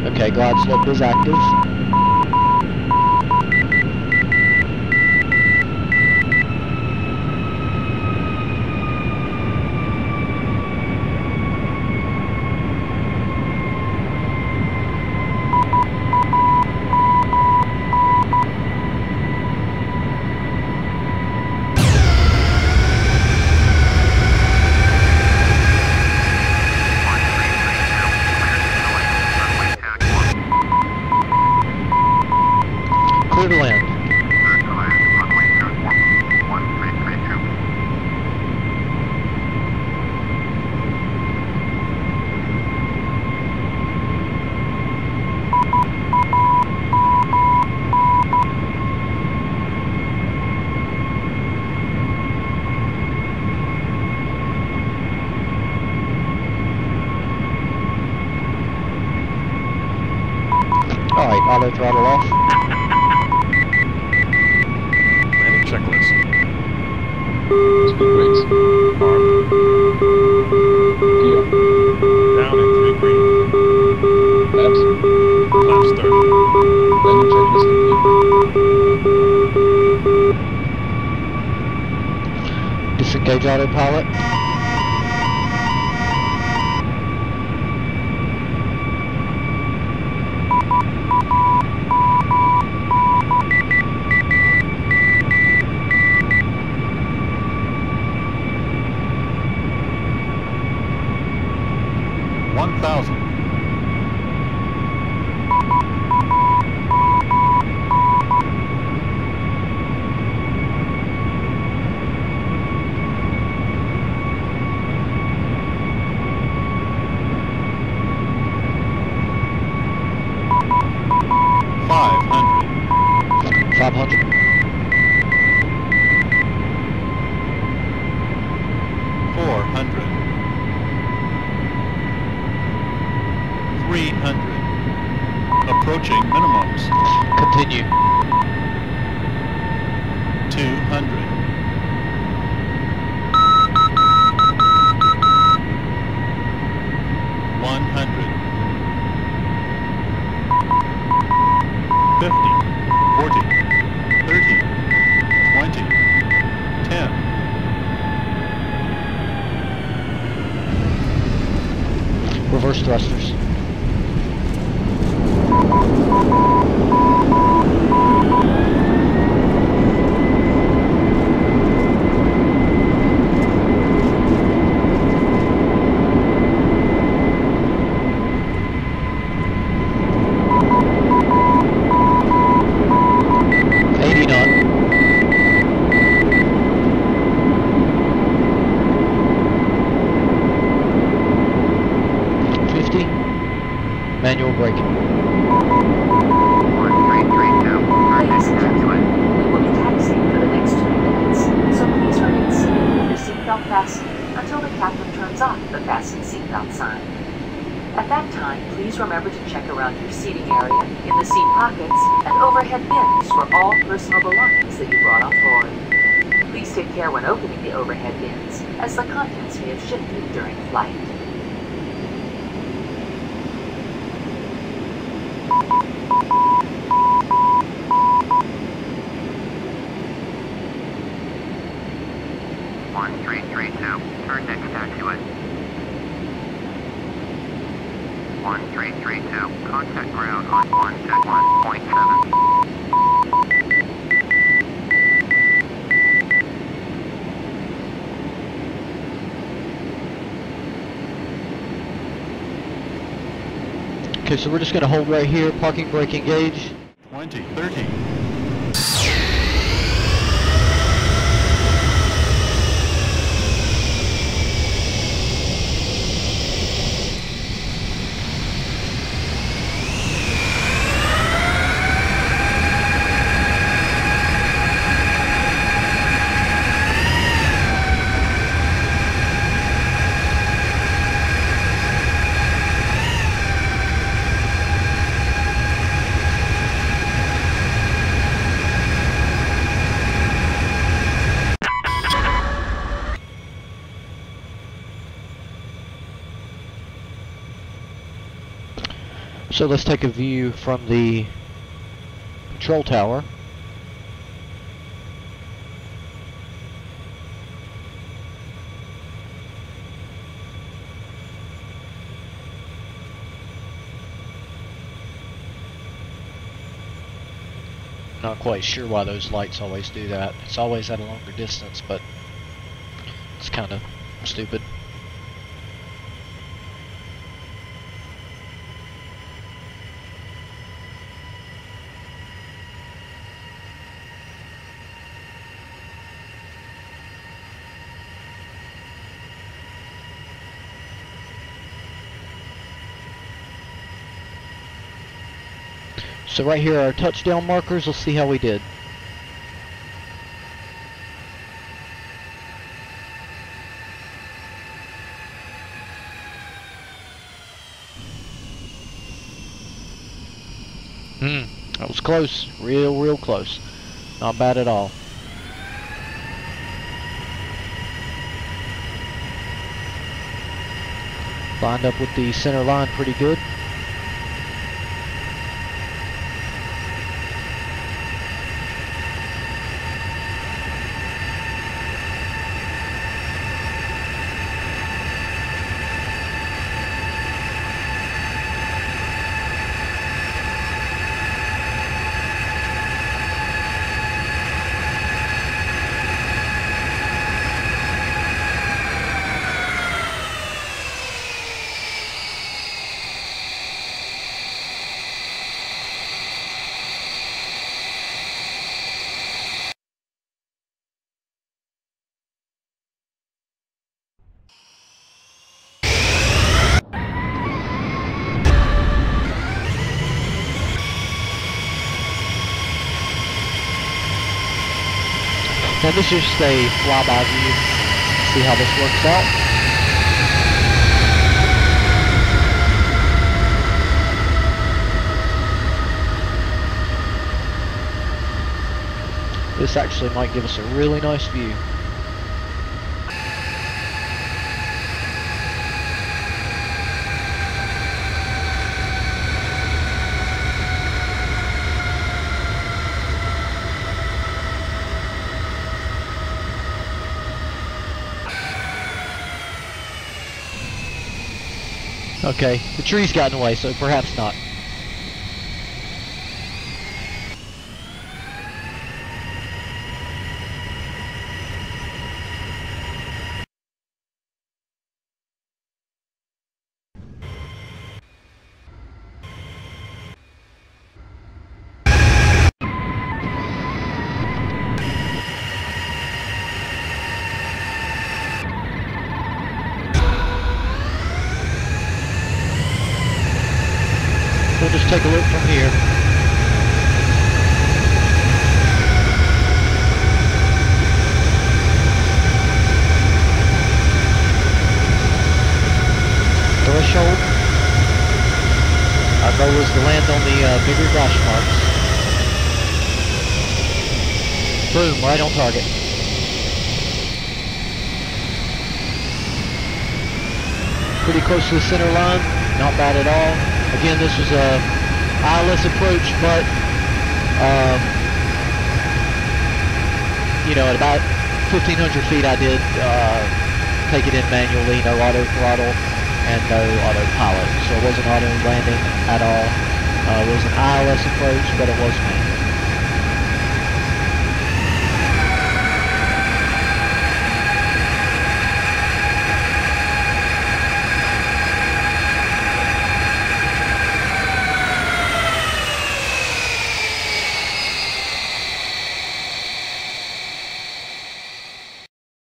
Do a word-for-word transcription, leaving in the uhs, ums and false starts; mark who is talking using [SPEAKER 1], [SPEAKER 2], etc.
[SPEAKER 1] Okay, glide slope is active. Clear to land. Alright, auto throttle off.
[SPEAKER 2] Landing checklist.
[SPEAKER 3] Speed brakes. Arm. Gear.
[SPEAKER 2] Down in three green.
[SPEAKER 3] Flaps.
[SPEAKER 2] Flaps start.
[SPEAKER 3] Landing checklist complete.
[SPEAKER 1] Disengage autopilot.
[SPEAKER 2] one thousand. five hundred.
[SPEAKER 1] five hundred.
[SPEAKER 2] four hundred. three hundred. Approaching minimums.
[SPEAKER 1] Continue.
[SPEAKER 2] two hundred. one hundred. fifty. forty. thirty. twenty. ten.
[SPEAKER 1] Reverse thrusters. eighty knot. fifty. Manual braking.
[SPEAKER 4] Ladies and gentlemen, we will be taxiing for the next two minutes, so please remain seated with your seatbelt fastened until the captain turns off the fasten seatbelt sign. At that time, please remember to check around your seating area, in the seat pockets, and overhead bins for all personal belongings that you brought on board. Please take care when opening the overhead bins, as the contents may have shifted during flight.
[SPEAKER 5] one three three two, turn next taxiway. one three three two, contact ground on one check one point seven.
[SPEAKER 1] Okay, so we're just going to hold right here, parking brake engage.
[SPEAKER 2] twenty. thirty.
[SPEAKER 1] So let's take a view from the control tower. Not quite sure why those lights always do that. It's always at a longer distance, but it's kind of stupid. So right here are our touchdown markers. Let's see how we did. Hmm, that was close. Real, real close. Not bad at all. Lined up with the center line pretty good. Now this is just a flyby view. See how this works out. This actually might give us a really nice view. Okay, the tree's got in the way, so perhaps not. We'll just take a look from here. Threshold. Our goal is to land on the uh, bigger dash marks. Boom, right on target. Pretty close to the center line, not bad at all. Again, this was a I L S approach, but um, you know, at about fifteen hundred feet, I did uh, take it in manually, no auto throttle and no autopilot, so it wasn't auto landing at all. Uh, it was an I L S approach, but it was manual.